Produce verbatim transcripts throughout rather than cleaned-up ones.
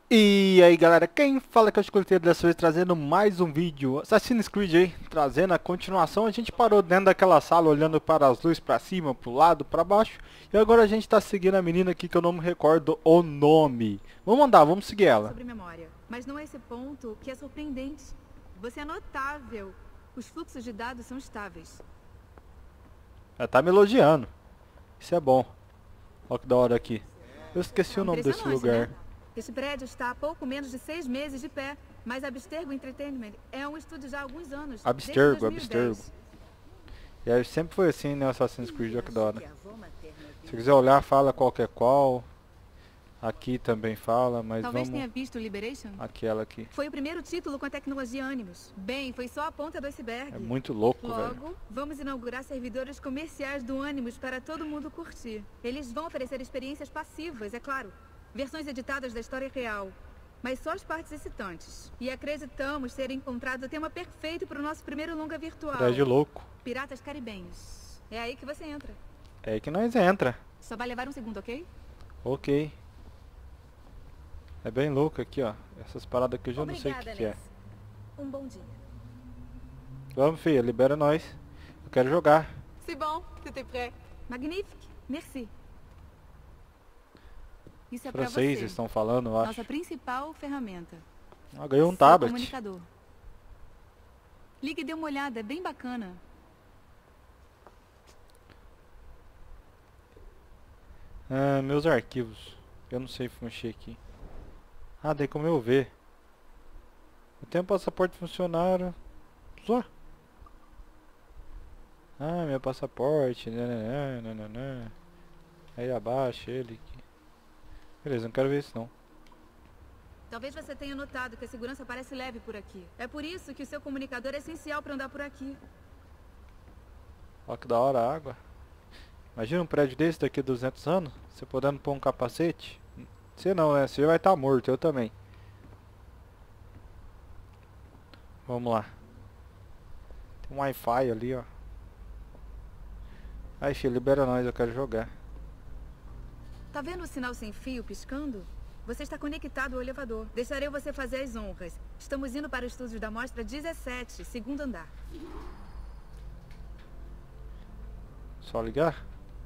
E aí galera, quem fala que é o Escoteiro dessa vez trazendo mais um vídeo Assassin's Creed aí, trazendo a continuação. A gente parou dentro daquela sala olhando para as luzes, para cima, pro lado, para baixo. E agora a gente tá seguindo a menina aqui que eu não me recordo o nome. Vamos andar, vamos seguir ela. Sobre memória, mas não é esse ponto que é surpreendente. Você é notável. Os fluxos de dados são estáveis. Ela tá me elogiando. Isso é bom. Olha que da hora aqui. Eu esqueci É o nome desse impressionante, lugar. né? Este prédio está há pouco menos de seis meses de pé, mas Abstergo Entertainment é um estúdio já há alguns anos. Abstergo, desde dois mil e dez. Abstergo. E aí sempre foi assim, né, Assassin's Creed, olha que da hora. Se quiser olhar, fala qual que é qual. Aqui também fala, mas Talvez vamos... tenha visto Liberation. Aquela aqui. Foi o primeiro título com a tecnologia Animus. Bem, foi só a ponta do iceberg. É muito louco, velho. Logo, vamos inaugurar servidores comerciais do Animus para todo mundo curtir. Eles vão oferecer experiências passivas, é claro. Versões editadas da história real. Mas só as partes excitantes. E acreditamos ter encontrado o tema perfeito para o nosso primeiro longa virtual. Prédio louco. Piratas Caribenhos. É aí que você entra. É aí que nós entra. Só vai levar um segundo, ok? Ok. É bem louco aqui, ó. Essas paradas aqui eu já Obrigada, não sei o que, que é. Ness. Um bom dia. Vamos, filha, libera nós. Eu quero jogar. C'est bon, c'était prêt. Magnifique, merci. Isso é pra Francês, você. eles estão falando, eu acho. Nossa principal ferramenta. Ah, ganhou um Seu tablet. comunicador. Ligue e dê uma olhada, é bem bacana. Ah, meus arquivos. Eu não sei mexer aqui. Ah, tem como eu ver. Eu tenho um passaporte funcionário. Só. Ah, meu passaporte. Nananã, nananã. Aí abaixa ele aqui. Beleza, não quero ver isso não. Talvez você tenha notado que a segurança parece leve por aqui. É por isso que o seu comunicador é essencial para andar por aqui. Olha que da hora a água. Imagina um prédio desse daqui a duzentos anos. Você podendo pôr um capacete. Você não, né? Você vai estar morto, eu também. Vamos lá. Tem um Wi-Fi ali, ó. Aí, filho, libera nós, eu quero jogar. Tá vendo o sinal sem fio piscando? Você está conectado ao elevador. Deixarei você fazer as honras. Estamos indo para o estúdio da mostra dezessete, segundo andar. Só ligar?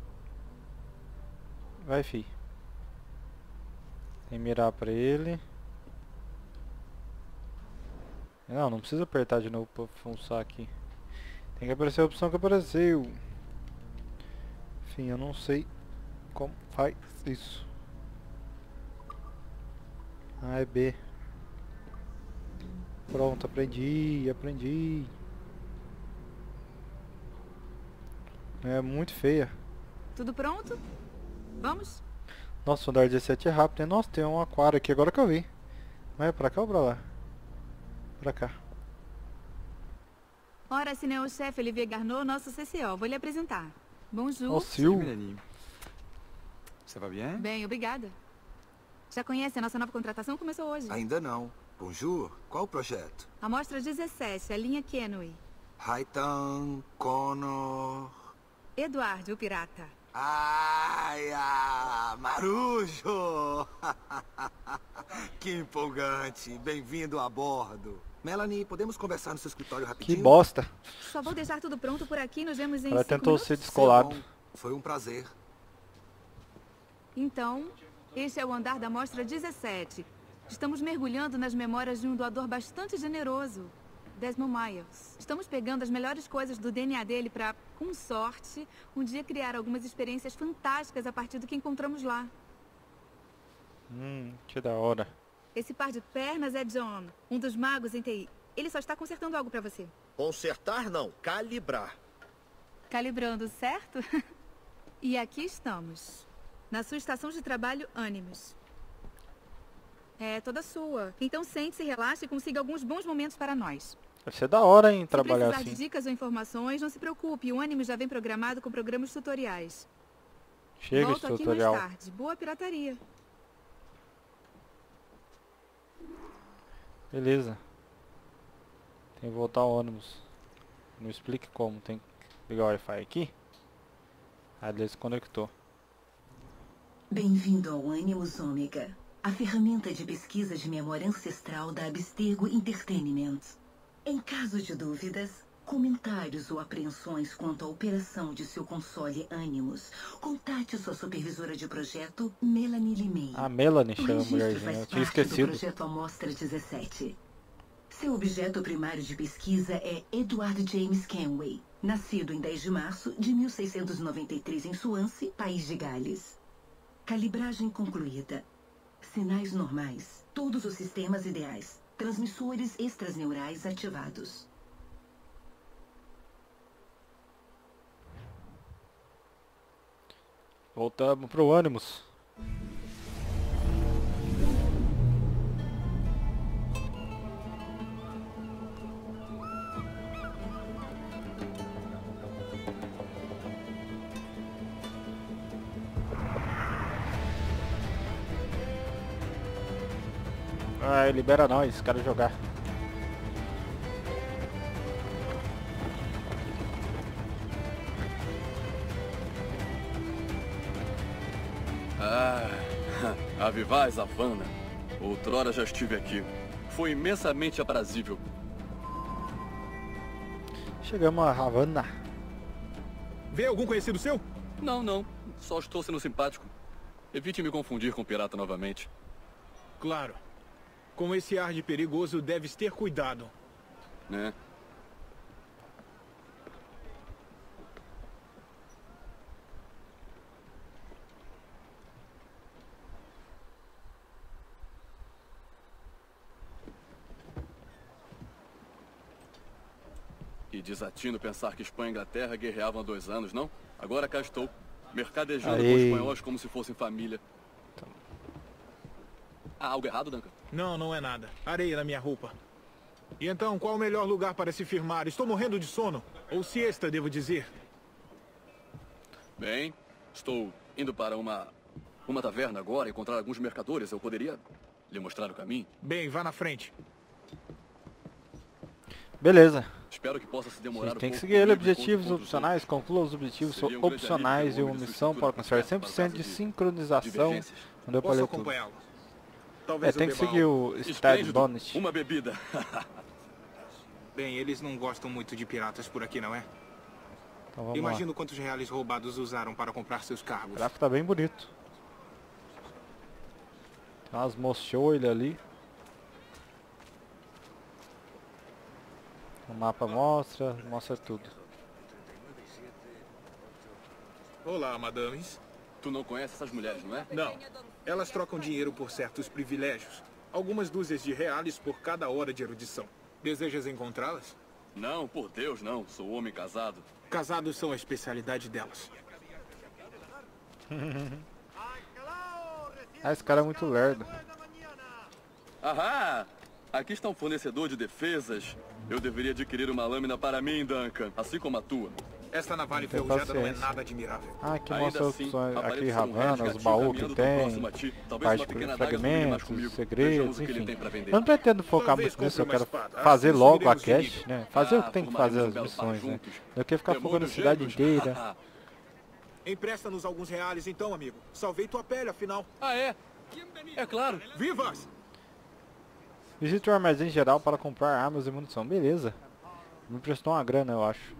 Vai, fi. Tem que mirar pra ele. Não, não precisa apertar de novo pra funçar aqui. Tem que aparecer a opção que apareceu. Enfim, eu não sei como faz isso. Ah, é B. Pronto, aprendi, aprendi. É muito feia. Tudo pronto? Vamos? Nossa, o andar dezessete é rápido, né? Nossa, tem um aquário aqui agora que eu vi. Mas é pra cá ou pra lá? Pra cá. Ora, esse é o chefe Olivier Garneau, nosso C C O. Vou lhe apresentar. Bonjour. Ó, o Sil. Mélanie. Ça va bien? Bem, obrigada. Já conhece a nossa nova contratação? Começou hoje. Ainda não. Bonjour. Qual o projeto? A mostra dezessete, a linha Kenway. Raitan, Connor... Eduardo, o pirata. Ai, ah, Marujo! Que empolgante. Bem-vindo a bordo. Melanie, podemos conversar no seu escritório Que rapidinho? bosta. Só vou deixar tudo pronto por aqui. Nos vemos em Ela cinco tentou minutos. ser descolado. Bom, foi um prazer. Então, este é o andar da mostra dezessete. Estamos mergulhando nas memórias de um doador bastante generoso, Desmond Miles. Estamos pegando as melhores coisas do D N A dele para, com sorte, um dia criar algumas experiências fantásticas a partir do que encontramos lá. Hum, que da hora. Esse par de pernas é John, um dos magos em T I. Ele só está consertando algo para você. Consertar não, calibrar. Calibrando, certo? E aqui estamos, na sua estação de trabalho Animus. É toda sua. Então sente-se, relaxe e consiga alguns bons momentos para nós. Deve ser da hora, hein, Se trabalhar precisar de assim. dicas ou informações, não se preocupe. O Animus já vem programado com programas tutoriais. Chega Volto esse aqui tutorial. mais tarde. Boa pirataria. Beleza. Tem que voltar ao ônibus. Não explique como. Tem que ligar o Wi-Fi aqui. Aí ele se conectou. Bem-vindo ao Animus Ômega. a ferramenta de pesquisa de memória ancestral da Abstergo Entertainment. Em caso de dúvidas, comentários ou apreensões quanto à operação de seu console Animus, contate sua supervisora de projeto, Melanie Limei. A Melanie O chama a registro mulherzinha, faz eu tinha parte do esquecido. projeto Amostra dezessete. Seu objeto primário de pesquisa é Edward James Kenway, nascido em dez de março de mil seiscentos e noventa e três em Swansea, País de Gales. Calibragem concluída. Sinais normais. Todos os sistemas ideais. Transmissores extraneurais ativados. Voltamos pro Animus. Ai, libera nós, quero jogar. Ah, avivais Havana. Outrora já estive aqui. Foi imensamente aprazível. Chegamos a Havana. Vê algum conhecido seu? Não, não. Só estou sendo simpático. Evite me confundir com o pirata novamente. Claro. Com esse ar de perigoso, deves ter cuidado. Né? E desatino pensar que Espanha e Inglaterra guerreavam há dois anos, não? Agora cá estou, mercadejando Aí. com espanhóis como se fossem família. Há algo errado, Duncan? Não, não é nada. Areia na minha roupa. E então, qual o melhor lugar para se firmar? Estou morrendo de sono. Ou siesta, devo dizer. Bem, estou indo para uma... uma taverna agora, encontrar alguns mercadores. Eu poderia lhe mostrar o caminho? Bem, vá na frente. Beleza. Espero que possa se A demorar gente um tem que pouco seguir ele. comigo enquanto Objetivos conto os opcionais. outros. Conclua os objetivos Seria um grande opcionais alívio e ter um uma homem da missão sua para estrutura alcançar cem por cento de para caso de sincronização. divergências. Não deu pra Posso ler tudo. acompanhá-lo? É, Talvez tem eu que beba seguir algo. o Stat Esplêndido. Bonnet. Uma bebida. Bem, eles não gostam muito de piratas por aqui, não é? Então vamos Imagino quantos reais roubados usaram para comprar seus lá. O cargos. gráfico tá bem bonito. Tem umas mochoilhas ali. O mapa mostra, mostra tudo. Olá, madames. Tu não conhece essas mulheres, não é? Não. Elas trocam dinheiro por certos privilégios. Algumas dúzias de reais por cada hora de erudição. Desejas encontrá-las? Não, por Deus, não. Sou homem casado. Casados são a especialidade delas. Ah, esse cara é muito lerdo. Ahá! Aqui está um fornecedor de defesas. Eu deveria adquirir uma lâmina para mim, Duncan. Assim como a tua. Esta navalha Tem enferrujada não é paciência. nada admirável. Ah, aqui Ainda mostra assim, opções. Aqui apareça um Havana, os resgate baús caminhando que do tem. próximo a ti. Talvez Parte uma de pequena adaga combine mais fragmentos, comigo. segredos, Vejamos o que ele enfim. tem para vender. Eu não pretendo focar Talvez muito nisso, eu compre quero uma espada. fazer Assim logo a subiremos de cash, nível. né? Fazer o Ah, que tem que formaremos fazer um as belo par missões, né? juntos. Eu quero ficar focando na Demônios cidade gêmeos. inteira. Empresta-nos alguns reais então, amigo. Salvei tua pele, afinal. Ah, é? É claro. Vivas! Visite o armazém geral para comprar armas e munição. Beleza. Me emprestou uma grana, eu acho.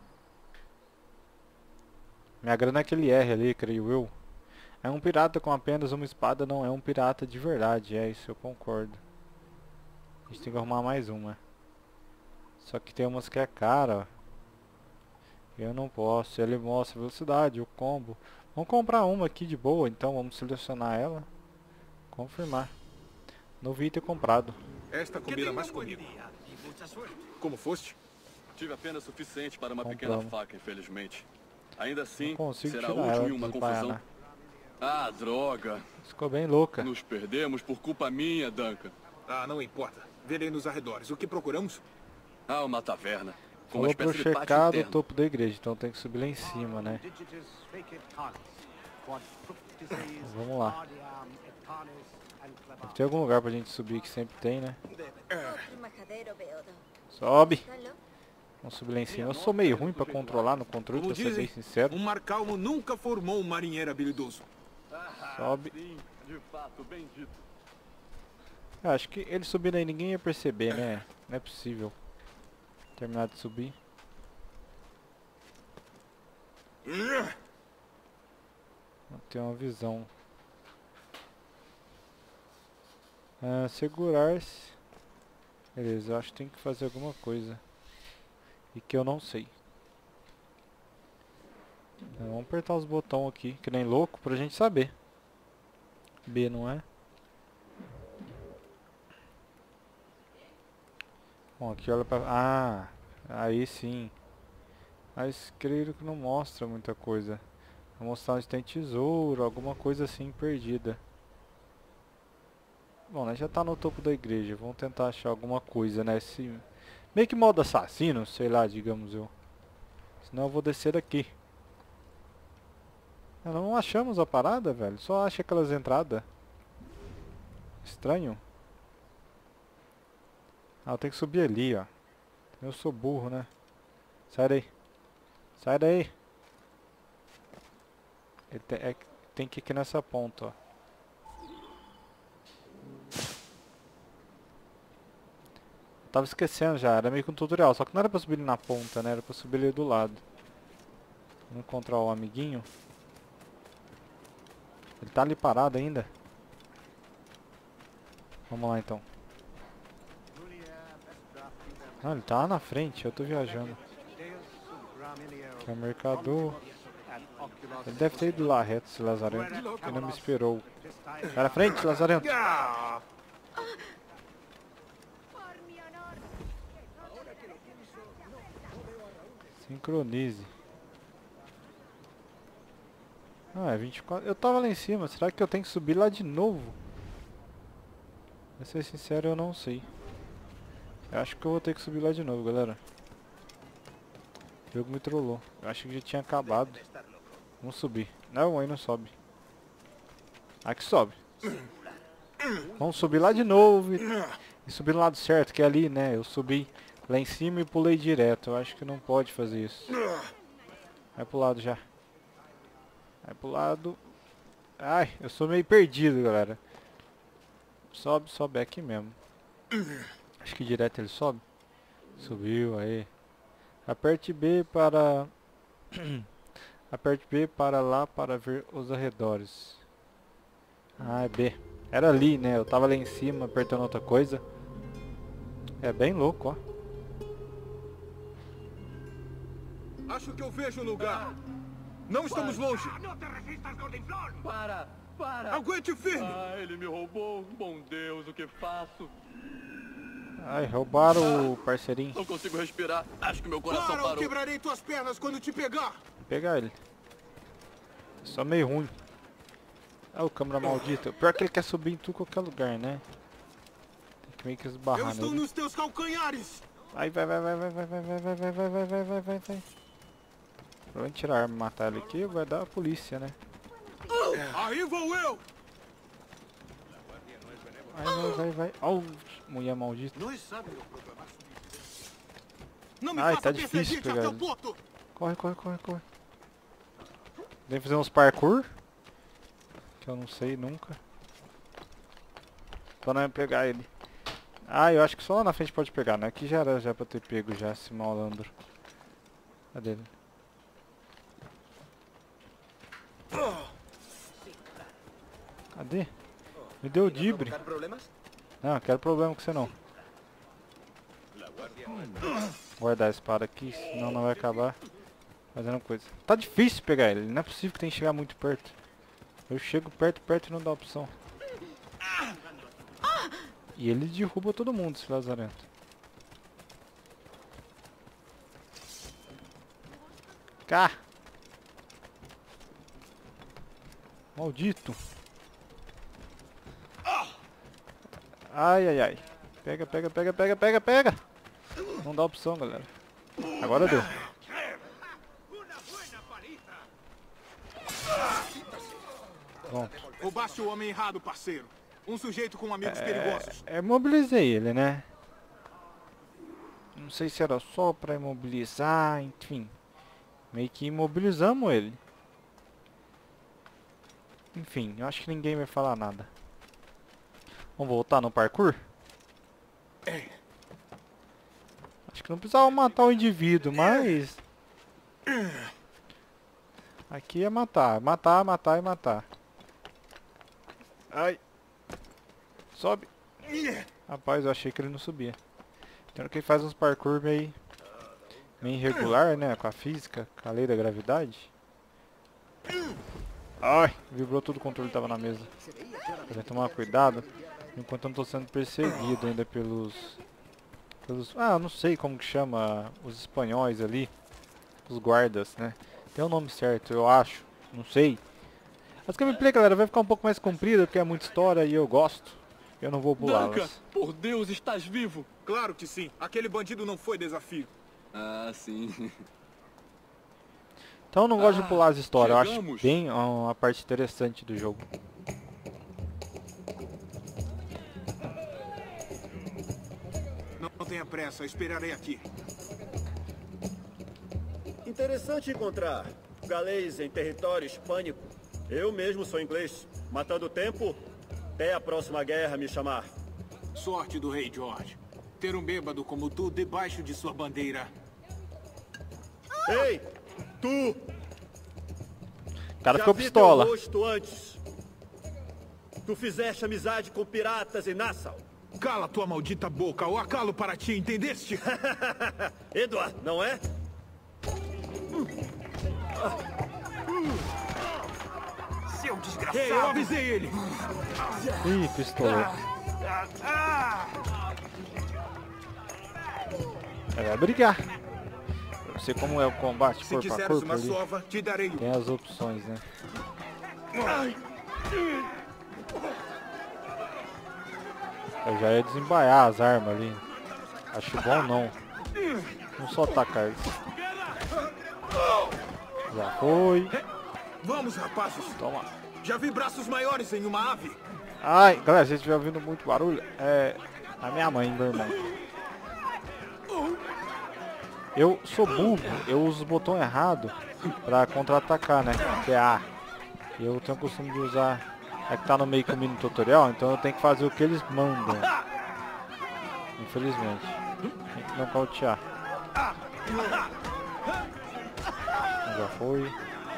Minha grana é aquele R ali, creio eu. É um pirata com apenas uma espada, não é um pirata de verdade. É isso, eu concordo. A gente tem que arrumar mais uma. Só que tem umas que é cara, ó. Eu não posso. Ele mostra a velocidade, o combo. Vamos comprar uma aqui de boa, então vamos selecionar ela. Confirmar. Não vi ter comprado. Esta combina mais comigo. Como foste? Tive apenas o suficiente para uma Compramos. pequena faca, infelizmente. Ainda assim, Não consigo será tirar útil ela em uma do confusão. Baianá. Ah, droga. Ficou bem louca. Nos perdemos por culpa minha, Duncan. Ah, não importa. Verei nos arredores. O que procuramos? Ah, uma taverna. Com uma Falou pro espécie de pátio checar do interno. topo da igreja, então tem que subir lá em cima, né? Vamos lá. Tem algum lugar pra gente subir que sempre tem, né? Sobe! Vamos subir lá em cima. Eu sou meio ruim pra controlar no controle, Como pra ser bem dizem, sincero. um mar calmo nunca formou um marinheiro habilidoso. Sobe. Sim, de fato, bem dito. Eu acho que ele subindo aí ninguém ia perceber, né? Não é possível. Terminar de subir. Vou ter uma visão. Ah, segurar-se. Beleza, eu acho que tem que fazer alguma coisa. E que eu não sei. Então, vamos apertar os botões aqui, que nem louco, pra gente saber. B, não é? Bom, aqui olha pra... Ah, aí sim. Mas creio que não mostra muita coisa. Vai mostrar onde tem tesouro, alguma coisa assim perdida. Bom, né, já tá no topo da igreja. Vamos tentar achar alguma coisa, né? Esse... Meio que modo assassino, sei lá, digamos eu. Senão eu vou descer daqui. Ah, não achamos a parada, velho. Só acha aquelas entradas. Estranho. Ah, eu tenho que subir ali, ó. Eu sou burro, né? Sai daí. Sai daí. Ele tem, é, tem que ir aqui nessa ponta, ó. Eu tava esquecendo já, era meio que um tutorial. Só que não era pra subir ele na ponta, né? Era pra subir ele do lado. Vamos encontrar o amiguinho. Ele tá ali parado ainda. Vamos lá então. Não, ele tá lá na frente, eu tô viajando. Aqui é o mercador. Ele deve ter ido lá reto, esse lazarento. Ele não me esperou. Vai na frente, lazarento. Sincronize. Ah, é vinte e quatro. Eu tava lá em cima. Será que eu tenho que subir lá de novo? Pra ser sincero, eu não sei. Eu acho que eu vou ter que subir lá de novo, galera. O jogo me trollou. Eu acho que já tinha acabado. Vamos subir. Não, aí não sobe. Aqui sobe. Vamos subir lá de novo. E, e subir no lado certo, que é ali, né? Eu subi lá em cima e pulei direto. Eu acho que não pode fazer isso. Vai pro lado já. Vai pro lado. Ai, eu sou meio perdido, galera. Sobe, sobe, é aqui mesmo. Acho que direto ele sobe. Subiu, aí. Aperte B para... Aperte B para lá para ver os arredores. Ah, é B. Era ali, né? Eu tava lá em cima apertando outra coisa. É bem louco, ó. Acho que eu vejo o lugar. Não estamos longe. Para! Para! Aguente firme. Ah, ele me roubou. Bom Deus, o que faço? Ai, roubaram o parceirinho. Não consigo respirar. Acho que meu coração Para, eu parou. quebrarei tuas pernas quando te pegar. Vou pegar ele. Só meio ruim. Ah, o câmera maldito. Pior que ele quer subir em tudo qualquer lugar, né? Tem que meio que esbarrar Eu estou nele. nos teus calcanhares. Vai, vai, vai, vai, vai, vai, vai, vai, vai, vai, vai, vai, vai, vai, vai, vai. Vamos tirar a arma e matar ele aqui, vai dar a polícia, né? Aí vou eu. Vai, vai, vai, vai. Ó, mulher maldita. Não me Ai, faça tá difícil perseguir-te pegar até o ele. porto. Corre, corre, corre, corre. Tem que fazer uns parkour. Que eu não sei nunca. Pra não pegar ele. Ah, eu acho que só lá na frente pode pegar, né? Aqui já era já pra ter pego já esse malandro. Cadê ele? Cadê? Me deu o dibre. Não, quero problema com você não. Guardar a espada aqui, senão não vai acabar fazendo coisa. Tá difícil pegar ele, não é possível que tem que chegar muito perto. Eu chego perto, perto e não dá opção. E ele derruba todo mundo, esse lazarento. Cá! Maldito! Ai, ai, ai. Pega, pega, pega, pega, pega, pega! Não dá opção, galera. Agora deu. Pronto. Roubaste o homem errado, parceiro. Um sujeito com amigos perigosos. É, imobilizei ele, né? Não sei se era só pra imobilizar, enfim. Meio que imobilizamos ele. Enfim, eu acho que ninguém vai falar nada. Vamos voltar no parkour? Acho que não precisava matar o indivíduo, mas... Aqui é matar, matar, matar e matar. Ai. Sobe. Rapaz, eu achei que ele não subia. Então que ele faz uns parkour meio, meio irregular, né? Com a física, com a lei da gravidade. Ai, vibrou tudo, o controle tava na mesa. Tem que tomar cuidado, enquanto eu não tô sendo perseguido ainda pelos... pelos... Ah, não sei como que chama os espanhóis ali. Os guardas, né? Tem o um nome certo, eu acho. Não sei. As gameplay, galera, vai ficar um pouco mais comprida, porque é muita história e eu gosto. Eu não vou pulá-las. Por Deus, estás vivo! Claro que sim. Aquele bandido não foi desafio. Ah, sim. Então eu não gosto ah, de pular as histórias. Chegamos. Eu acho bem uma parte interessante do jogo. Não, não tenha pressa, esperarei aqui. Interessante encontrar galês em território hispânico. Eu mesmo sou inglês. Matando tempo, até a próxima guerra me chamar. Sorte do rei George. Ter um bêbado como tu debaixo de sua bandeira. Ei, tu! O cara já ficou vi pistola. Teu rosto antes. Tu fizeste amizade com piratas em Nassau. Cala tua maldita boca, ou acalo para ti, entendeste? Edward, não é? Seu desgraçado! Ei, eu avisei ele! Ih, pistola. Ele vai brigar. Eu não sei como é o combate corpo a corpo ali. Sova, te darei. Tem as opções, né? Eu já ia desembaiar as armas ali. Acho bom não. Não só atacar isso. Já foi. Vamos, rapazes. Toma. Já vi braços maiores em uma ave. Ai, galera, se vocês estiverem ouvindo muito barulho, é a minha mãe, meu irmão. Eu sou burro, eu uso o botão errado pra contra-atacar, né? Que é A. Eu tenho o costume de usar... É que tá no meio caminho no tutorial, então eu tenho que fazer o que eles mandam. Infelizmente. Tem que nocautear. Já foi.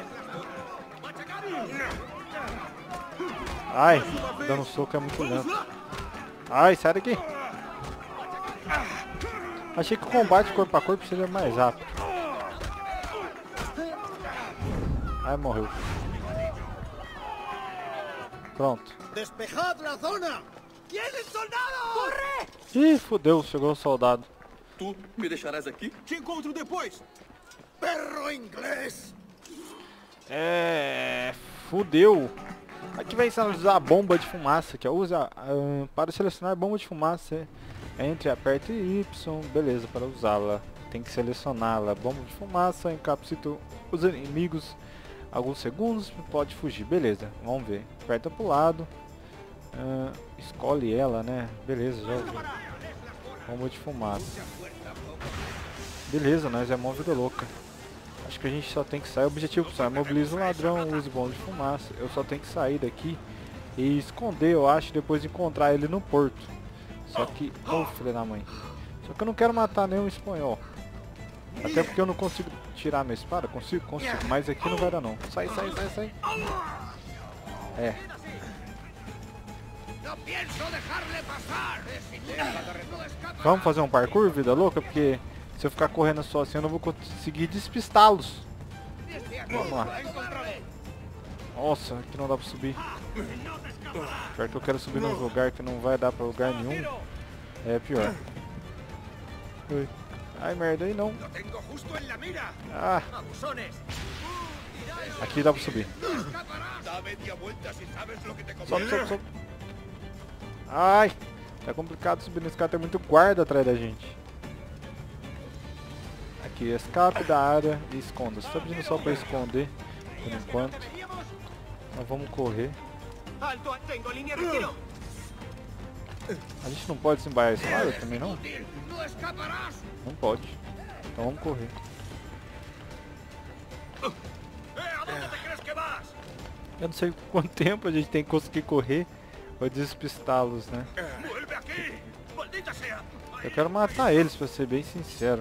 Ai, dando soco é muito lento. Ai, sai daqui. Achei que o combate corpo a corpo seria mais rápido. Ai, morreu. Pronto. Despejad la zona! Vienen soldados! Corre! Ih, fodeu, chegou o soldado. Tu me deixarás aqui? Te encontro depois! Perro inglês! É... Fudeu. Aqui vai ensinar a usar a bomba de fumaça, que é usa uh, para selecionar bomba de fumaça. Entre aperte Y, beleza, para usá-la. Tem que selecioná-la. Bomba de fumaça, encapsula os inimigos alguns segundos, pode fugir, beleza, vamos ver. Aperta pro lado. Uh, escolhe ela, né? Beleza, já ouvi. Bomba de fumaça. Beleza, nós é uma vida louca. Acho que a gente só tem que sair. O objetivo é mobiliza o ladrão, use bomba de fumaça. Eu só tenho que sair daqui e esconder, eu acho, depois de encontrar ele no porto. Só que... Oh, filho da mãe. Só que eu não quero matar nenhum espanhol. Até porque eu não consigo tirar minha espada. Consigo? Consigo. Mas aqui não vai dar não. Sai, sai, sai, sai. É. Vamos fazer um parkour, vida louca? Porque se eu ficar correndo só assim eu não vou conseguir despistá-los. Vamos lá. Nossa, aqui não dá pra subir. Pior que eu quero subir num lugar que não vai dar pra lugar nenhum. É pior. Ui. Ai, merda, aí não. Ah. Aqui dá pra subir. Sobe, sobe, sobe. Ai. Tá complicado subir nesse cara, tem muito guarda atrás da gente. Aqui, escape da área e esconda. Você tá pedindo só pra esconder, por enquanto. Nós vamos correr. A gente não pode desembaiar a espada também, não? Não pode. Então vamos correr. Eu não sei quanto tempo a gente tem que conseguir correr Vou despistá-los, né? Eu quero matar eles, pra ser bem sincero.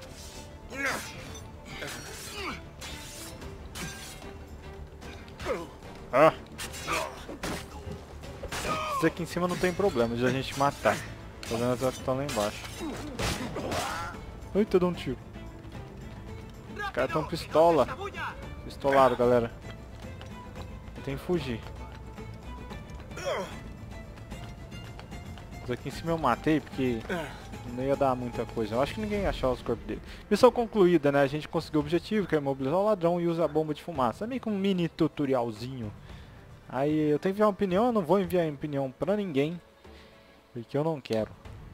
Ah! Esse aqui em cima não tem problema de a gente matar. O problema é que estão lá embaixo. Eita, dá um tiro. Os caras estão pistola. Pistolado, galera. Tem que fugir. Os aqui em cima eu matei porque não ia dar muita coisa. Eu acho que ninguém ia achar os corpos dele. Missão concluída, né? A gente conseguiu o objetivo, que é imobilizar o ladrão e usar a bomba de fumaça. É meio que um mini tutorialzinho. Aí eu tenho que enviar uma opinião, eu não vou enviar opinião pra ninguém. Porque eu não quero.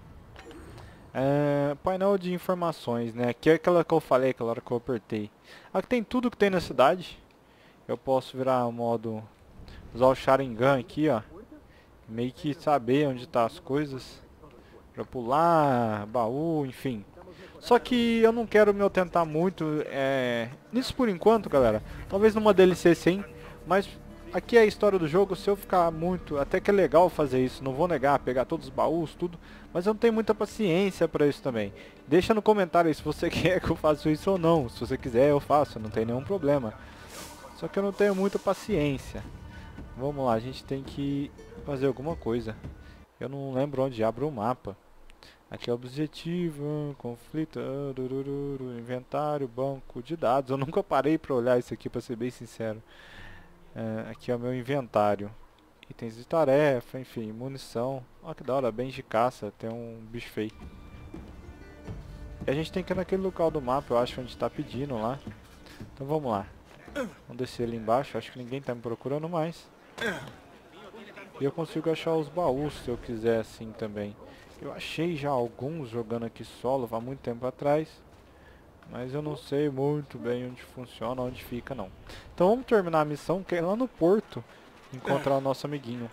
É, painel de informações, né? Que é aquela que eu falei, aquela hora que eu apertei. Aqui tem tudo que tem na cidade. Eu posso virar o modo... Usar o Sharingan aqui, ó. Meio que saber onde tá as coisas. Pra pular, baú, enfim. Só que eu não quero me atentar muito é, nisso por enquanto, galera. Talvez numa D L C sim. Mas aqui é a história do jogo. Se eu ficar muito... Até que é legal fazer isso. Não vou negar, pegar todos os baús, tudo. Mas eu não tenho muita paciência pra isso também. Deixa no comentário aí se você quer que eu faça isso ou não. Se você quiser eu faço, não tem nenhum problema. Só que eu não tenho muita paciência. Vamos lá, a gente tem que fazer alguma coisa. Eu não lembro onde abre o mapa. Aqui é o objetivo, conflito, inventário, banco de dados. Eu nunca parei pra olhar isso aqui, pra ser bem sincero. É, aqui é o meu inventário. Itens de tarefa, enfim, munição. Olha que da hora, bens de caça, tem um bicho feio. E a gente tem que ir naquele local do mapa, eu acho, onde tá pedindo lá. Então vamos lá. Vamos descer ali embaixo, acho que ninguém tá me procurando mais. E eu consigo achar os baús se eu quiser assim também. Eu achei já alguns jogando aqui solo há muito tempo atrás. Mas eu não sei muito bem onde funciona, onde fica não. Então vamos terminar a missão, que é lá no porto. Encontrar o nosso amiguinho.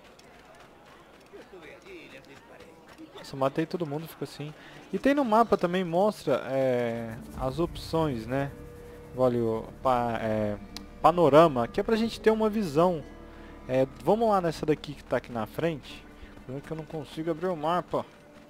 Nossa, matei todo mundo, ficou assim. E tem no mapa também, mostra é, as opções, né? Olha o pa, é, panorama, que é pra gente ter uma visão. É, vamos lá nessa daqui que tá aqui na frente. Que eu não consigo abrir o mapa.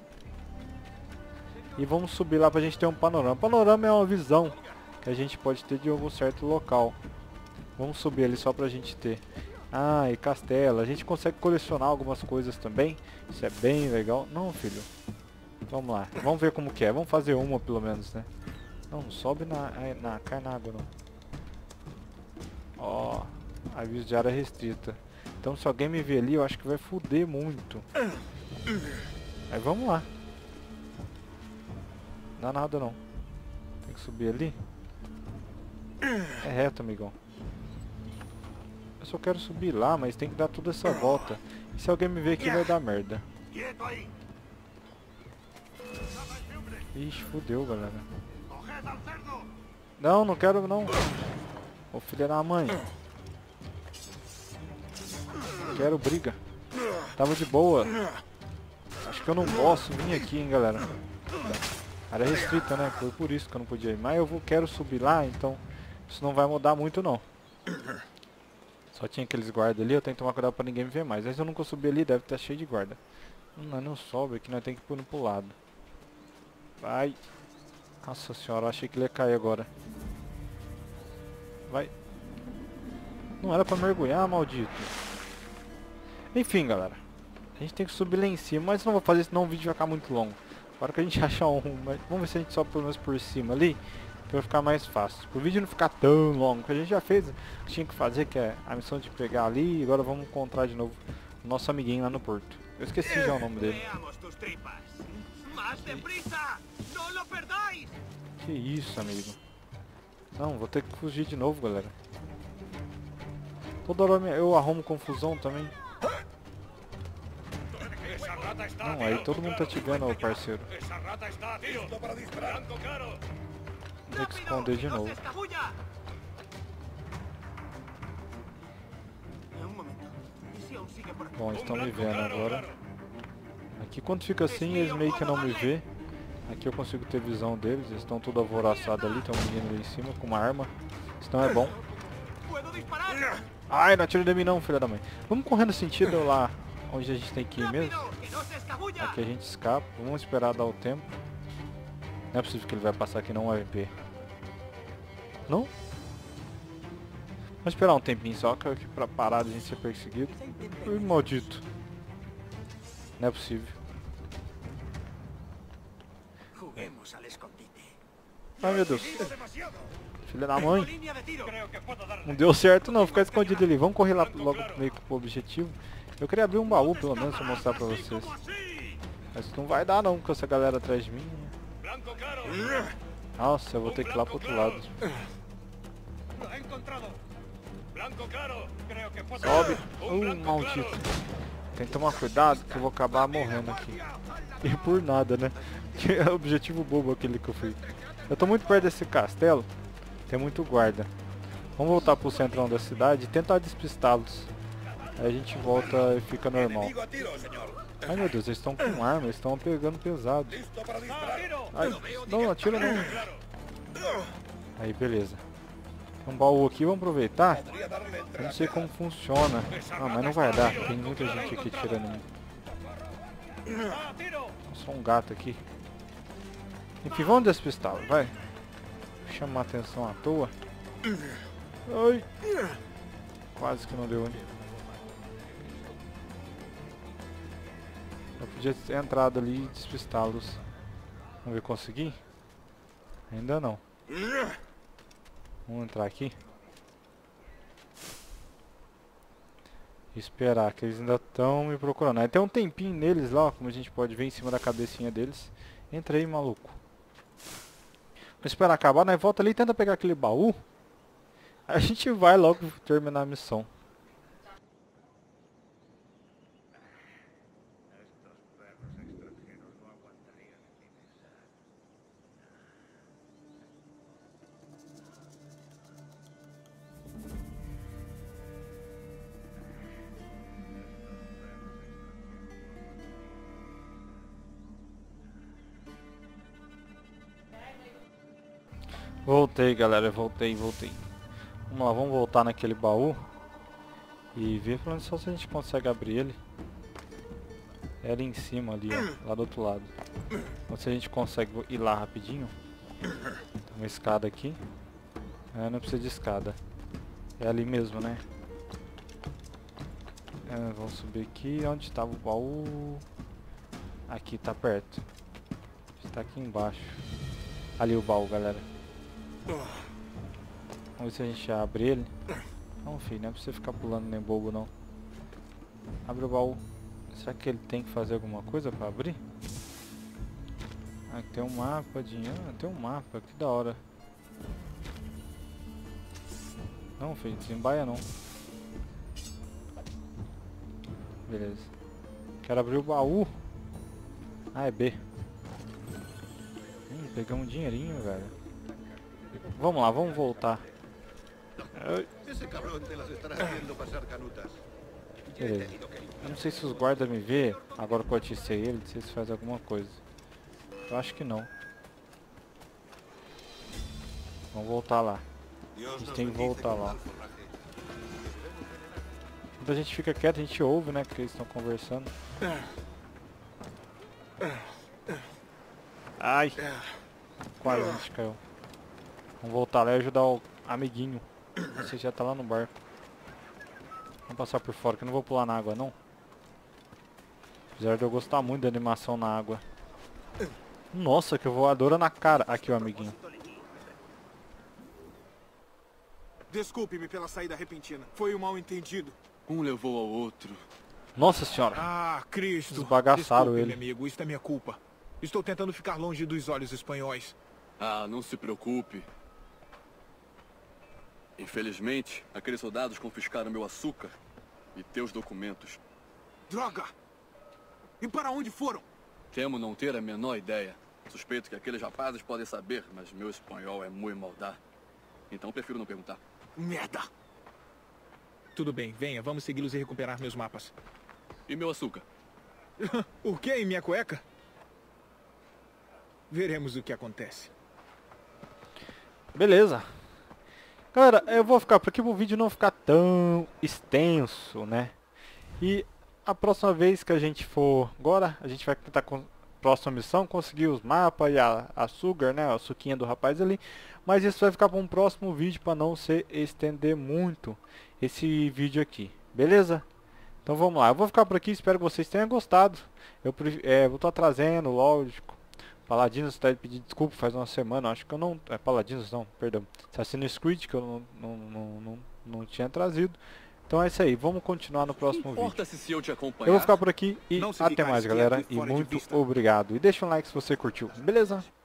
E vamos subir lá pra gente ter um panorama. Panorama é uma visão que a gente pode ter de algum certo local. Vamos subir ali só pra gente ter. Ah, e castelo. A gente consegue colecionar algumas coisas também. Isso é bem legal. Não, filho. Vamos lá. Vamos ver como que é. Vamos fazer uma pelo menos, né? Não, não sobe na, na, cai na água não. Ó, aviso de área restrita. Então se alguém me ver ali, eu acho que vai foder muito. Aí vamos lá. Não dá nada não. Tem que subir ali. É reto, amigão. Eu só quero subir lá, mas tem que dar toda essa volta. E se alguém me ver aqui vai dar merda. Ixi, fudeu, galera. Não, não quero não. Ô filho da mãe. Quero briga. Tava de boa. Acho que eu não posso vir aqui, hein, galera. Área restrita, né? Foi por isso que eu não podia ir. Mas eu vou, quero subir lá, então isso não vai mudar muito não. Só tinha aqueles guardas ali, eu tenho que tomar cuidado pra ninguém me ver mais. Mas se eu nunca subir ali, deve estar cheio de guarda. Não, não sobe aqui, nós temos que pôr pro lado. Vai. Nossa senhora, eu achei que ele ia cair agora. Vai. Não era pra mergulhar, maldito. Enfim, galera. A gente tem que subir lá em cima, mas não vou fazer senão o vídeo vai ficar muito longo. Agora que a gente achar um... Mas vamos ver se a gente sobe pelo menos por cima ali. Pra ficar mais fácil. Pro vídeo não ficar tão longo. Porque a gente já fez o que tinha que fazer, que é a missão de pegar ali. E agora vamos encontrar de novo o nosso amiguinho lá no porto. Eu esqueci já o nome dele. Que isso, amigo. Não, vou ter que fugir de novo, galera. Toda hora eu arrumo confusão também. Não, aí todo mundo tá te vendo, ó, parceiro. Tem que esconder de novo. Bom, eles estão me vendo agora. Aqui quando fica assim, eles meio que não me vê. Aqui eu consigo ter visão deles. Eles estão todos alvoroçados ali. Tem um menino ali em cima com uma arma. Isso não é bom. Ai, não atira de mim não, filha da mãe. Vamos correndo sentido lá onde a gente tem que ir mesmo. Aqui a gente escapa. Vamos esperar dar o tempo. Não é possível que ele vai passar aqui não, U A V. Não? Vamos esperar um tempinho só, que aqui pra parar de a gente ser perseguido. Ui, maldito. Não é possível. Ai, meu Deus. Filha da mãe. Não deu certo não, ficar escondido ali. Vamos correr lá logo meio que pro objetivo. Eu queria abrir um baú pelo menos pra mostrar pra vocês. Mas não vai dar não com essa galera atrás de mim. Nossa, eu vou ter que ir lá pro outro lado. Sobe. Uh, maldito. Tem que tomar cuidado que eu vou acabar morrendo aqui. E por nada, né? Que é o objetivo bobo aquele que eu fui. Eu tô muito perto desse castelo. Tem muito guarda. Vamos voltar pro centrão da cidade e tentar despistá-los. Aí a gente volta e fica normal. Ai meu Deus, eles estão com arma, eles estão pegando pesado. Ai, não, atira não. Aí, beleza. Tem um baú aqui, vamos aproveitar. Eu não sei como funciona. Ah, mas não vai dar, tem muita gente aqui tirando em mim. Só um gato aqui. Enfim, vamos despistá-lo, vai. Chamar atenção à toa. Ai. Quase que não deu, hein. Eu podia ter entrado ali e despistá-los. Vamos ver, conseguir? Ainda não. Vamos entrar aqui. E esperar, que eles ainda estão me procurando. Aí tem um tempinho neles lá, ó, como a gente pode ver em cima da cabecinha deles. Entra aí, maluco. Vamos esperar acabar, nós volta ali e tenta pegar aquele baú. A gente vai logo terminar a missão. Voltei, galera, voltei, voltei. Vamos lá, vamos voltar naquele baú e ver pelo menos só se a gente consegue abrir ele. É ali em cima, ali, ó, lá do outro lado. Então se a gente consegue ir lá rapidinho. Tem uma escada aqui. É, não precisa de escada. É ali mesmo, né? É, vamos subir aqui. Onde estava o baú? Aqui, tá perto. Está aqui embaixo. Ali o baú, galera. Vamos ver se a gente abre ele. Não, filho, não é pra você ficar pulando nem bobo, não. Abre o baú. Será que ele tem que fazer alguma coisa pra abrir? Ah, tem um mapa de... Ah, tem um mapa, que da hora. Não, filho, desembaia não. Beleza. Quero abrir o baú. Ah, é B. Hum, pegamos um dinheirinho, velho. Vamos lá, vamos voltar. Beleza. Eu não sei se os guardas me vê agora que eu aticei ele, não sei se faz alguma coisa. Eu acho que não. Vamos voltar lá. A gente tem que voltar lá. Quando a gente fica quieto, a gente ouve, né, que eles estão conversando. Ai! Quase a gente caiu. Vamos voltar lá e ajudar o amiguinho. Você já tá lá no barco. Vamos passar por fora, que eu não vou pular na água, não. Apesar de eu gostar muito da animação na água. Nossa, que voadora na cara. Aqui o amiguinho. Desculpe-me pela saída repentina. Foi um mal-entendido. Um levou ao outro. Nossa senhora. Ah, Cristo. Desbagaçaram Desculpe, ele. meu amigo, isso é minha culpa. Estou tentando ficar longe dos olhos espanhóis. Ah, não se preocupe. Infelizmente, aqueles soldados confiscaram meu açúcar e teus documentos. Droga! E para onde foram? Temo não ter a menor ideia. Suspeito que aqueles rapazes podem saber, mas meu espanhol é muito maldá. Então prefiro não perguntar. Merda! Tudo bem, venha, vamos segui-los e recuperar meus mapas. E meu açúcar? O que em minha cueca? Veremos o que acontece. Beleza. Galera, eu vou ficar por aqui pro vídeo não ficar tão extenso, né? E a próxima vez que a gente for agora, a gente vai tentar com próxima missão conseguir os mapas e a, a sugar, né, a suquinha do rapaz ali. Mas isso vai ficar para um próximo vídeo para não se estender muito esse vídeo aqui, beleza? Então vamos lá, eu vou ficar por aqui, espero que vocês tenham gostado. Eu é, vou estar trazendo, lógico, Paladinos, está pedindo desculpa, faz uma semana, acho que eu não... É Paladinos não, perdão. Assassin's Creed que eu não, não, não, não, não tinha trazido. Então é isso aí, vamos continuar no próximo vídeo. Se eu, te acompanhar? Eu vou ficar por aqui e Não se até ficar mais, esquerdo galera. e E fora de muito vista. obrigado. E deixa um like se você curtiu, beleza?